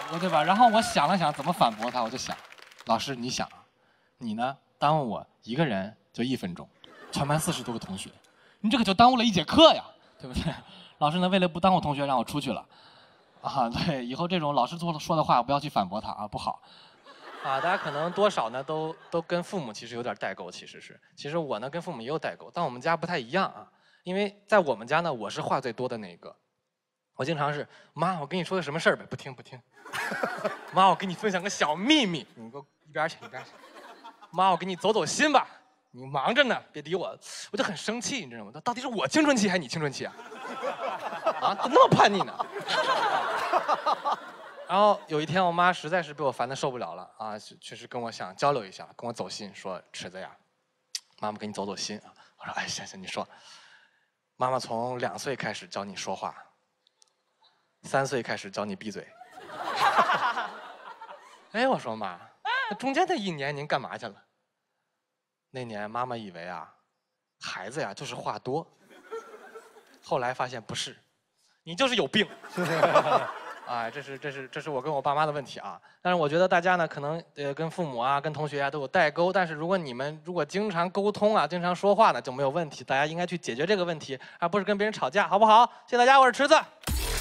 我对吧？然后我想了想怎么反驳他，我就想，老师你想啊，你呢耽误我一个人就一分钟，全班四十多个同学，你这个就耽误了一节课呀，对不对？老师呢为了不耽误同学让我出去了，啊对，以后这种老师做说的话不要去反驳他啊，不好。啊，大家可能多少呢都都跟父母其实有点代沟，其实是，其实我呢跟父母也有代沟，但我们家不太一样啊，因为在我们家呢我是话最多的那个。我经常是妈，我跟你说个什么事儿呗，不听不听。妈，我跟你分享个小秘密，你给我一边去一边去。妈，我给你走走心吧，你忙着呢，别理我。我就很生气，你知道吗？到底是我青春期还是你青春期啊？啊，怎么那么叛逆呢？然后有一天，我妈实在是被我烦得受不了了啊，确实跟我想交流一下，跟我走心，说池子呀，妈妈给你走走心啊。我说哎，行行，你说。妈妈从两岁开始教你说话。三岁开始教你闭嘴。哎，我说妈，那中间那一年您干嘛去了？那年妈妈以为啊，孩子呀就是话多。后来发现不是，你就是有病。哎，这是这是这是我跟我爸妈的问题啊。但是我觉得大家呢，可能呃跟父母啊、跟同学啊都有代沟。但是如果你们如果经常沟通啊、经常说话呢，就没有问题。大家应该去解决这个问题，而不是跟别人吵架，好不好？谢谢大家，我是池子。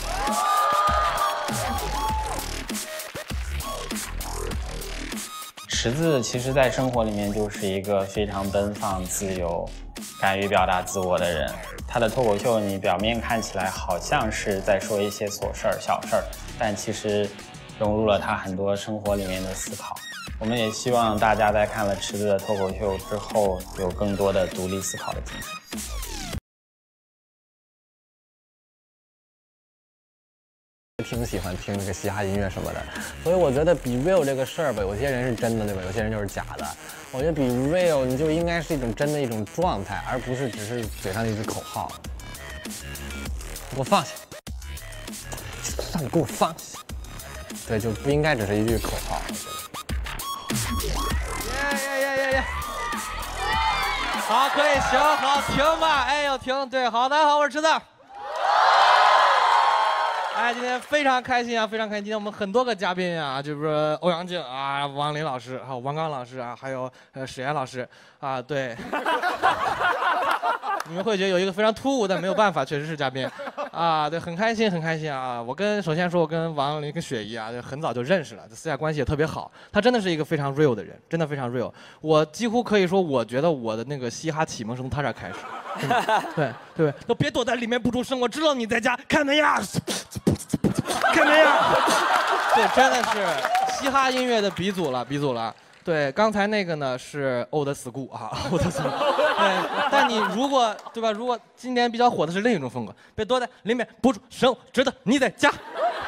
池子其实在生活里面就是一个非常奔放、自由、敢于表达自我的人。他的脱口秀，你表面看起来好像是在说一些琐事儿、小事儿，但其实融入了他很多生活里面的思考。我们也希望大家在看了池子的脱口秀之后，有更多的独立思考的精神。 挺喜欢听这个嘻哈音乐什么的，所以我觉得 be real 这个事儿吧，有些人是真的，对吧？有些人就是假的。我觉得 be real 你就应该是一种真的一种状态，而不是只是嘴上的一句口号。给我放下，让你给我放下。对，就不应该只是一句口号。 耶耶耶耶耶！好，可以，行，好，停吧。哎呦，停，对，好，大家好，我是池子。哎，今天非常开心啊，非常开心！今天我们很多个嘉宾啊，就是欧阳靖啊、王林老师，还有王刚老师啊，还有呃史岩老师啊，对。你们会觉得有一个非常突兀，但没有办法，确实是嘉宾啊，对，很开心，很开心啊！我跟首先说，我跟王林跟雪姨啊，就很早就认识了，私下关系也特别好。他真的是一个非常 real 的人，真的非常 real。我几乎可以说，我觉得我的那个嘻哈启蒙是从他这儿开始。对对，都别躲在里面不出声，我知道你在家，开门呀，开门呀。对，真的是嘻哈音乐的鼻祖了，鼻祖了。对，刚才那个呢是 Old School 啊 ，Old School。对，但你如果对吧？如果今年比较火的是另一种风格，别躲在里面不出声，知道你在家。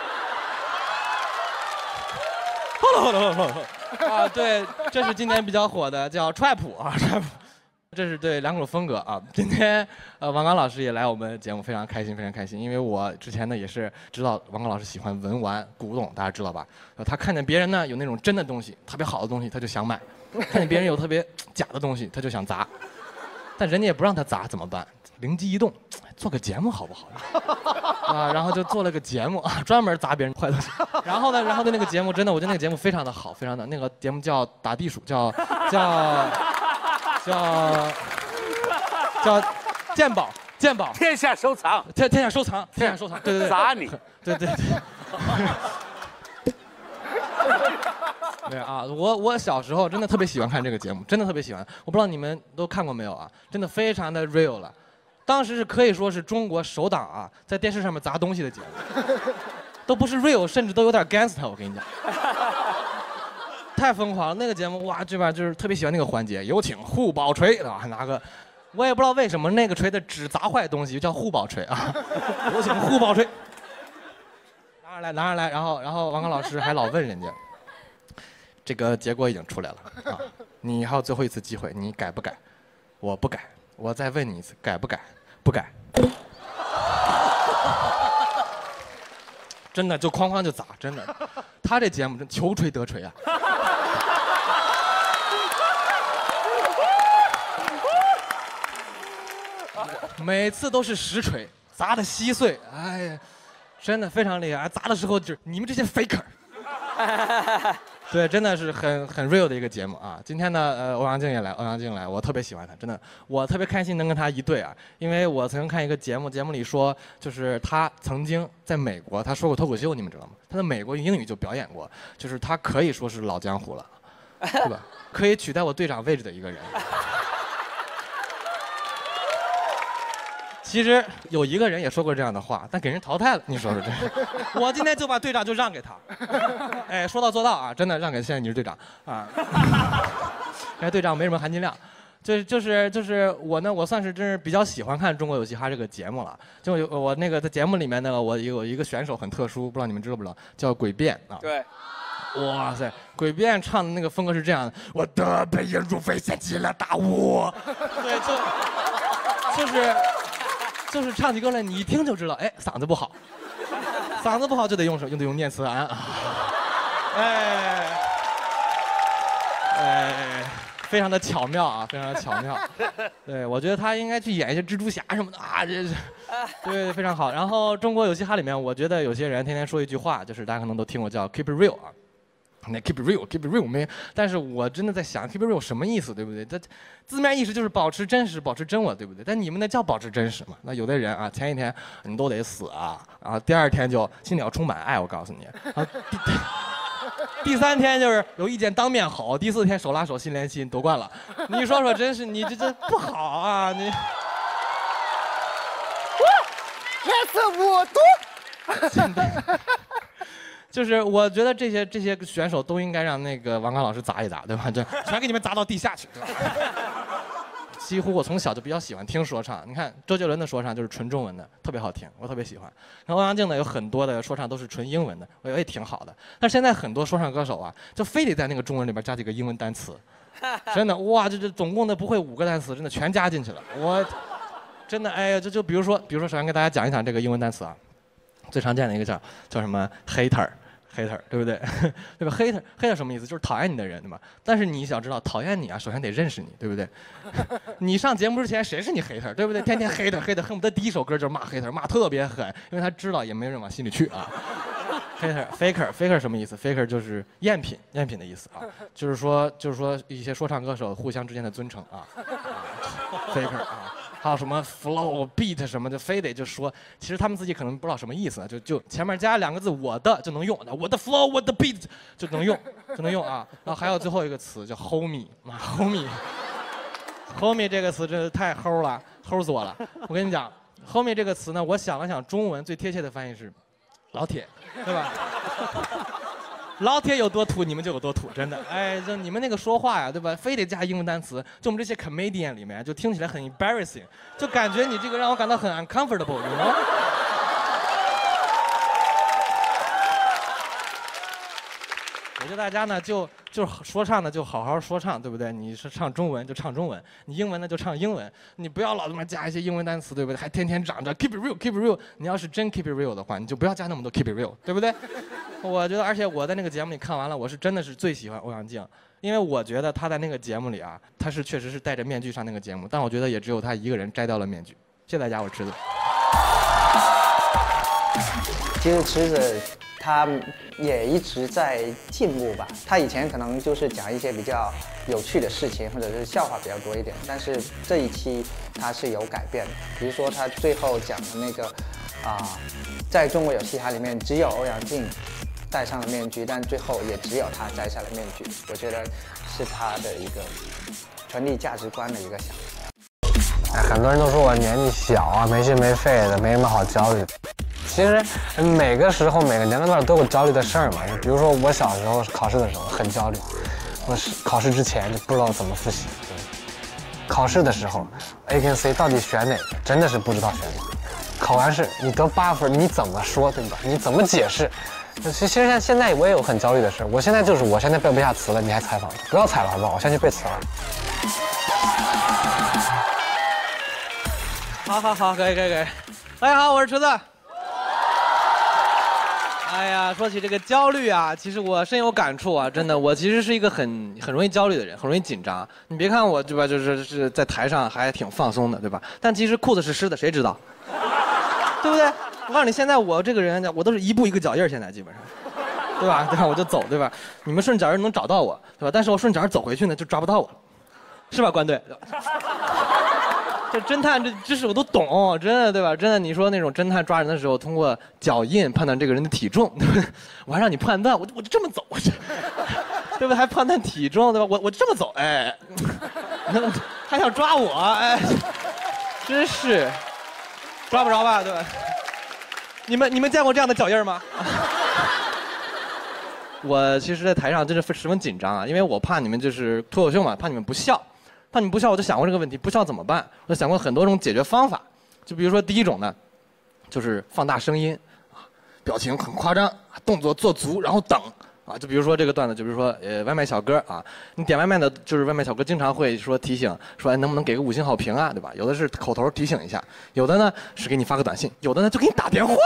好了好了好了好了啊，对，这是今年比较火的，叫 Trap 啊 ，Trap。这是对两种风格啊。今天呃王刚老师也来我们节目，非常开心，非常开心。因为我之前呢也是知道王刚老师喜欢文玩古董，大家知道吧？呃，他看见别人呢有那种真的东西，特别好的东西，他就想买；看见别人有特别假的东西，他就想砸。但人家也不让他砸，怎么办？灵机一动，做个节目好不好？啊，然后就做了个节目啊，专门砸别人坏东西。然后呢，然后的那个节目真的，我觉得那个节目非常的好，非常的那个节目叫打地鼠，叫叫。叫叫鉴宝，鉴宝， 天下收藏， 天天下收藏，天下收藏，对对对， 砸你， 对对对。对啊，我我小时候真的特别喜欢看这个节目，真的特别喜欢。我不知道你们都看过没有啊？真的非常的 real 了。当时是可以说是中国首档啊，在电视上面砸东西的节目，都不是 real， 甚至都有点 gangster。我跟你讲。太疯狂了，那个节目哇，这边就是特别喜欢那个环节，有请护宝锤啊，还拿个，我也不知道为什么那个锤子只砸坏东西，就叫护宝锤啊，有请护宝锤，拿上来，拿上来，然后然后王刚老师还老问人家，这个结果已经出来了啊，你还有最后一次机会，你改不改？我不改，我再问你一次，改不改？不改。真的就哐哐就砸，真的，他这节目真求锤得锤啊！每次都是实锤，砸的稀碎，哎呀，真的非常厉害。砸的时候就是你们这些 faker， 对，真的是很很 real 的一个节目啊！今天呢，呃，欧阳靖也来，欧阳靖来，我特别喜欢他，真的，我特别开心能跟他一对啊！因为我曾经看一个节目，节目里说，就是他曾经在美国，他说过脱口秀，你们知道吗？他在美国英语就表演过，就是他可以说是老江湖了，对吧？可以取代我队长位置的一个人。其实有一个人也说过这样的话，但给人淘汰了。你说说这？我今天就把队长就让给他。哎，说到做到啊，真的让给现在你是队长啊。哎，队长没什么含金量，就就是就是我呢，我算是真是比较喜欢看《中国有嘻哈》这个节目了。就有我那个在节目里面呢，我有一个选手很特殊，不知道你们知道不知道，叫诡辩啊。 对。 哇塞，诡辩唱的那个风格是这样的：我的背影如飞掀起了大雾。对，就就是。就是唱起歌来，你一听就知道，哎，嗓子不好，嗓子不好就得用手，用得用念慈庵啊，哎，哎，非常的巧妙啊，非常的巧妙。对，我觉得他应该去演一些蜘蛛侠什么的啊，这是，对，非常好。然后《中国有嘻哈》里面，我觉得有些人天天说一句话，就是大家可能都听过，叫 “keep it real” 啊。那 keep it real，keep it real 没，但是我真的在想 keep it real 什么意思，对不对？它字面意思就是保持真实，保持真我，对不对？但你们那叫保持真实吗？那有的人啊，前一天你都得死啊，然后第二天就心里要充满爱，我告诉你，然后第第三天就是有意见当面吼，第四天手拉手心连心夺冠了。你说说，真是你这这不好啊！你， 这次我多。 真的。就是我觉得这些这些选手都应该让那个王刚老师砸一砸，对吧？这全给你们砸到地下去。对吧？几乎我从小就比较喜欢听说唱，你看周杰伦的说唱就是纯中文的，特别好听，我特别喜欢。然后欧阳靖呢有很多的说唱都是纯英文的，我也挺好的。但是现在很多说唱歌手啊，就非得在那个中文里边加几个英文单词，真的哇，这这总共的不会五个单词，真的全加进去了。我真的哎呀，这就比如说，比如说首先给大家讲一讲这个英文单词啊。最常见的一个叫叫什么 hater，hater 对不对？对吧 ？hater hater 什么意思？就是讨厌你的人，对吧？但是你想知道，讨厌你啊，首先得认识你，对不对？你上节目之前谁是你 hater， 对不对？天天 hater hater， 恨不得第一首歌就是骂 hater， 骂特别狠，因为他知道也没人往心里去啊。hater faker faker 什么意思 ？faker 就是赝品，赝品的意思啊，就是说就是说一些说唱歌手互相之间的尊称啊。faker 啊。还有什么 flow beat 什么的，非得就说，其实他们自己可能不知道什么意思，就就前面加两个字我的就能用，我的 flow 我的 beat 就能用，就能用啊。然后还有最后一个词叫 homie， 妈 homie，homie homie 这个词真是太齁了，齁死我了。我跟你讲 homie 这个词呢，我想了想，中文最贴切的翻译是老铁，对吧？老铁有多土，你们就有多土，真的。哎，就你们那个说话呀，对吧？非得加英文单词，就我们这些 comedian 里面，就听起来很 embarrassing， 就感觉你这个让我感到很 uncomfortable， 你知道吗？我觉得大家呢，就就说唱呢，就好好说唱，对不对？你是唱中文就唱中文，你英文呢就唱英文，你不要老他妈加一些英文单词，对不对？还天天长着 keep it real，keep it real。你要是真 keep it real 的话，你就不要加那么多 keep it real， 对不对？我觉得，而且我在那个节目里看完了，我是真的是最喜欢欧阳靖，因为我觉得他在那个节目里啊，他是确实是戴着面具上那个节目，但我觉得也只有他一个人摘掉了面具。谢谢大家，我池子。 其实池子他也一直在进步吧，他以前可能就是讲一些比较有趣的事情，或者是笑话比较多一点，但是这一期他是有改变的，比如说他最后讲的那个啊。在中国有嘻哈里面，只有欧阳靖戴上了面具，但最后也只有他摘下了面具。我觉得是他的一个传递价值观的一个想法。 哎，很多人都说我年纪小啊，没心没肺的，没什么好焦虑。其实每个时候每个年龄段都有焦虑的事儿嘛。比如说我小时候考试的时候很焦虑，我是考试之前就不知道怎么复习。考试的时候 ，A 跟 C 到底选哪个，真的是不知道选哪个。考完试你得八分，你怎么说对吧？你怎么解释？其实现现在我也有很焦虑的事，我现在就是我现在背不下词了，你还采访？不要采了好不好？我先去背词了。 好好好，可以可以可以。大家好，我是池子。哎呀，说起这个焦虑啊，其实我深有感触啊，真的，我其实是一个很很容易焦虑的人，很容易紧张。你别看我对吧，就是是在台上还挺放松的，对吧？但其实裤子是湿的，谁知道？对不对？我告诉你，现在我这个人，我都是一步一个脚印，现在基本上。 对吧？对吧？我就走，对吧？你们顺脚能找到我，对吧？但是我顺脚走回去呢，就抓不到我了，是吧，关队？这侦探这知识我都懂，真的，对吧？真的，你说那种侦探抓人的时候，通过脚印判断这个人的体重，对不对？我还让你判断，我我就这么走，我这，对不对？还判断体重，对吧？我我就这么走，哎，还想抓我，哎，真是抓不着吧？对吧？你们你们见过这样的脚印吗？我其实，在台上真是十分紧张啊，因为我怕你们就是脱口秀嘛，怕你们不笑。怕你们不笑，我就想过这个问题，不笑怎么办？我想过很多种解决方法，就比如说第一种呢，就是放大声音，啊，表情很夸张，动作做足，然后等，啊，就比如说这个段子，就比如说呃外卖小哥啊，你点外卖的，就是外卖小哥经常会说提醒，说哎能不能给个五星好评啊，对吧？有的是口头提醒一下，有的呢是给你发个短信，有的呢就给你打电话。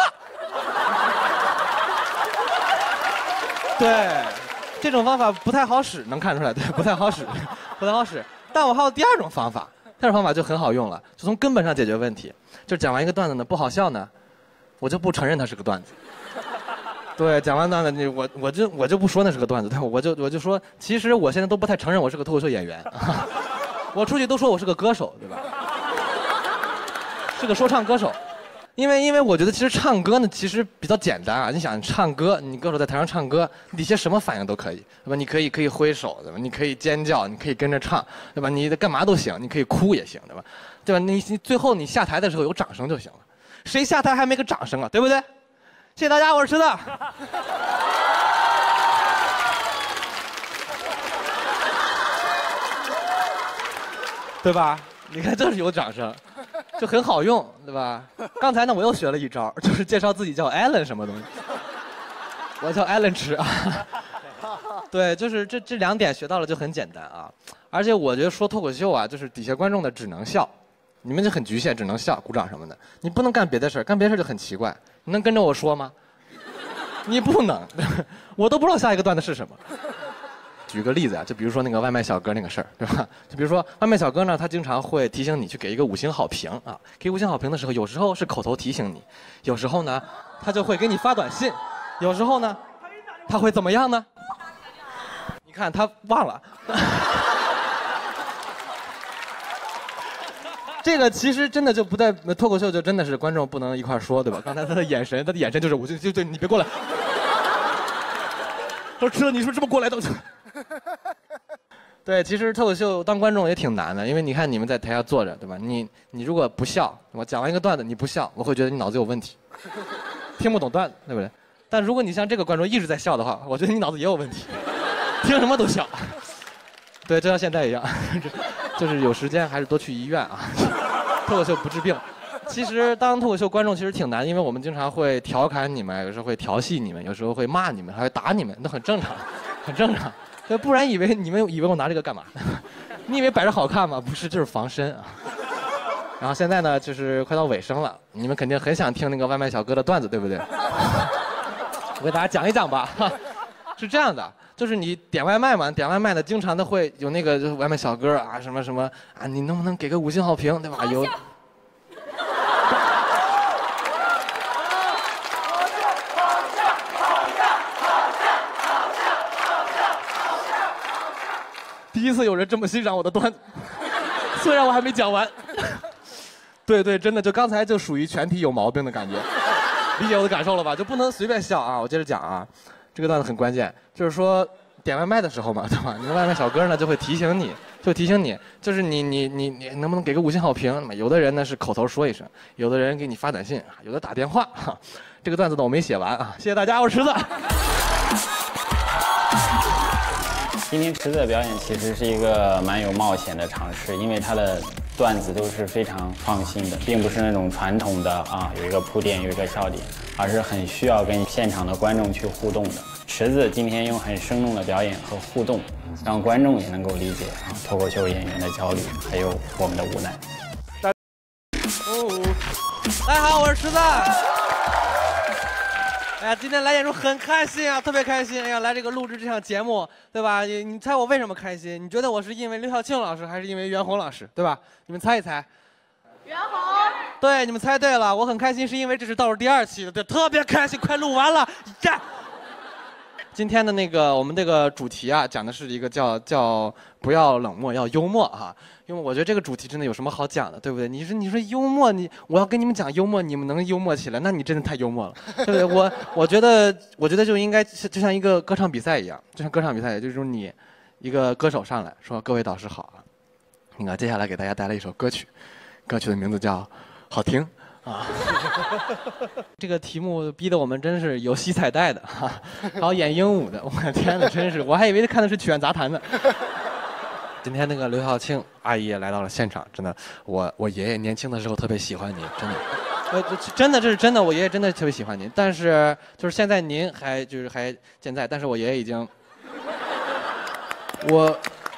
对，这种方法不太好使，能看出来，对，不太好使，不太好使。但我还有第二种方法，第二种方法就很好用了，就从根本上解决问题。就讲完一个段子呢，不好笑呢，我就不承认它是个段子。对，讲完段子你我我就我就不说那是个段子，对，我就我就说，其实我现在都不太承认我是个脱口秀演员，我出去都说我是个歌手，对吧？是个说唱歌手。因为因为我觉得其实唱歌呢其实比较简单啊，你想唱歌，你歌手在台上唱歌，底下什么反应都可以，对吧？你可以可以挥手，对吧？你可以尖叫，你可以跟着唱，对吧？你干嘛都行，你可以哭也行，对吧？对吧？你你最后你下台的时候有掌声就行了，谁下台还没个掌声啊？对不对？谢谢大家，我是池子。对吧？你看这是有掌声。就很好用，对吧？刚才呢，我又学了一招，就是介绍自己叫 Allen 什么东西。我叫 Allen 池啊。对，就是这这两点学到了就很简单啊。而且我觉得说脱口秀啊，就是底下观众的只能笑，你们就很局限，只能笑、鼓掌什么的。你不能干别的事儿，干别的事儿就很奇怪。你能跟着我说吗？你不能，我都不知道下一个段子是什么。举个例子啊，就比如说那个外卖小哥那个事儿，对吧？就比如说外卖小哥呢，他经常会提醒你去给一个五星好评啊。给五星好评的时候，有时候是口头提醒你，有时候呢，他就会给你发短信，有时候呢，他会怎么样呢？你看他忘了。这个其实真的就不在脱口秀，就真的是观众不能一块说，对吧？刚才他的眼神，他的眼神就是我就就对你别过来。说吃了，你说这么过来都。对，其实脱口秀当观众也挺难的，因为你看你们在台下坐着，对吧？你你如果不笑，我讲完一个段子你不笑，我会觉得你脑子有问题，听不懂段子，对不对？但如果你像这个观众一直在笑的话，我觉得你脑子也有问题，听什么都笑。对，就像现在一样，就是有时间还是多去医院啊。脱口秀不治病。其实当脱口秀观众其实挺难，因为我们经常会调侃你们，有时候会调戏你们，有时候会骂你们，还会打你们，那很正常，很正常。对，不然以为你们以为我拿这个干嘛？你以为摆着好看吗？不是，就是防身啊。然后现在呢，就是快到尾声了，你们肯定很想听那个外卖小哥的段子，对不对？我给大家讲一讲吧。是这样的，就是你点外卖嘛，点外卖的经常的会有那个就是外卖小哥啊，什么什么啊，你能不能给个五星好评，对吧？有。第一次有人这么欣赏我的段子，虽然我还没讲完。对对，真的就刚才就属于全体有毛病的感觉，理解我的感受了吧？就不能随便笑啊！我接着讲啊，这个段子很关键，就是说点外卖的时候嘛，对吧？你的外卖小哥呢就会提醒你，就提醒你，就是你你你你能不能给个五星好评？有的人呢是口头说一声，有的人给你发短信，有的打电话。这个段子呢我没写完啊，谢谢大家，我是池子。 今天池子的表演其实是一个蛮有冒险的尝试，因为他的段子都是非常创新的，并不是那种传统的啊有一个铺垫有一个笑点，而是很需要跟现场的观众去互动的。池子今天用很生动的表演和互动，让观众也能够理解啊脱口秀演员的焦虑，还有我们的无奈。 哦，大家好，我是池子。哎呀，今天来演出很开心啊，特别开心！哎呀，来这个录制这场节目，对吧？你你猜我为什么开心？你觉得我是因为刘晓庆老师，还是因为袁弘老师，对吧？你们猜一猜。 袁弘。 对，你们猜对了，我很开心，是因为这是倒数第二期的，对，特别开心，快录完了，呀！ 今天的那个我们这个主题啊，讲的是一个叫叫不要冷漠，要幽默哈。因为我觉得这个主题真的有什么好讲的，对不对？你说你说幽默，你我要跟你们讲幽默，你们能幽默起来，那你真的太幽默了，对不对？我我觉得我觉得就应该就像一个歌唱比赛一样，就像歌唱比赛，就是你一个歌手上来说：“各位导师好啊，那个接下来给大家带来一首歌曲，歌曲的名字叫《好听》。”啊，这个题目逼得我们真是有洗彩带的哈，还有演鹦鹉的，我的天哪，真是，我还以为看的是曲苑杂谈呢。今天那个刘晓庆阿姨也来到了现场，真的，我我爷爷年轻的时候特别喜欢您，真的，呃，真的这是真的，我爷爷真的特别喜欢您，但是就是现在您还就是还健在，但是我爷爷已经，我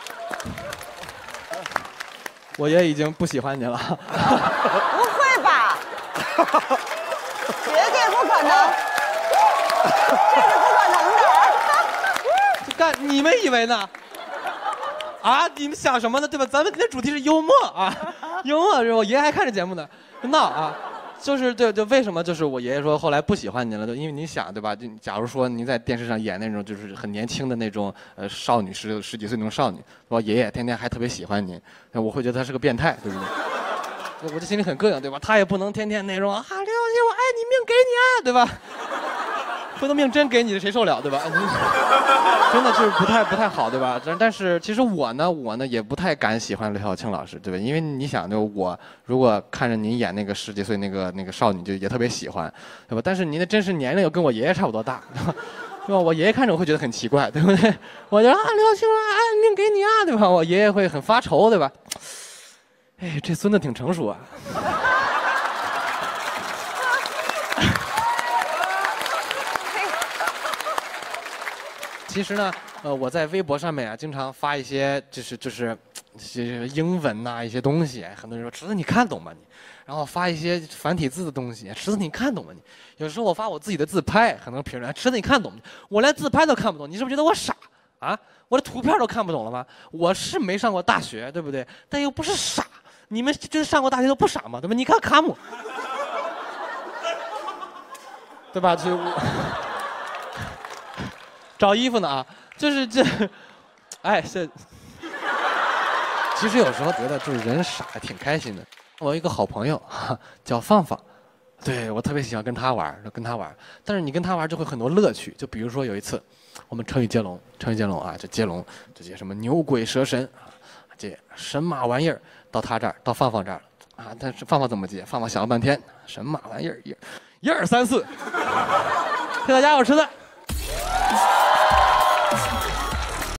我爷爷已经不喜欢您了。 不会吧？绝对不可能，这是不可能的。 干，你们以为呢？啊，你们想什么呢？对吧？咱们今天主题是幽默啊，幽默是我爷爷还看着节目呢，闹啊，就是对对，为什么就是我爷爷说后来不喜欢您了？就因为你想对吧？就假如说您在电视上演那种就是很年轻的那种呃少女十十几岁那种少女，我爷爷天天还特别喜欢您，我会觉得他是个变态，对不对？我这心里很膈应，对吧？他也不能天天那种啊，刘晓庆，我爱你，命给你啊，对吧？回头命真给你，谁受了，对吧？真的就是不太不太好，对吧？但但是其实我呢，我呢也不太敢喜欢刘晓庆老师，对吧？因为你想，就我如果看着您演那个十几岁那个那个少女，就也特别喜欢，对吧？但是您的真实年龄又跟我爷爷差不多大，对吧？对吧？我爷爷看着我会觉得很奇怪，对不对？我觉得啊，刘晓庆啊，哎，命给你啊，对吧？我爷爷会很发愁，对吧？哎，这孙子挺成熟啊。其实呢，呃，我在微博上面啊，经常发一些就是就是一些英文呐、啊、一些东西，很多人说池子你看懂吗你？然后发一些繁体字的东西，池子你看懂吗你？有时候我发我自己的自拍，很多评论池子你看懂吗？我连自拍都看不懂，你是不是觉得我傻啊？我的图片都看不懂了吗？我是没上过大学，对不对？但又不是傻，你们就是上过大学都不傻吗？对吧？你看卡姆，对吧？就我。找衣服呢啊，就是这，哎，这其实有时候觉得就是人傻挺开心的。我有一个好朋友叫放放，对我特别喜欢跟他玩，跟他玩。但是你跟他玩就会很多乐趣，就比如说有一次，我们成语接龙，成语接龙啊，这接龙这些什么牛鬼蛇神啊，这神马玩意儿到他这儿，到放放这儿啊，但是放放怎么接？放放想了半天，神马玩意儿一，一二三四，谢谢大家，我吃的。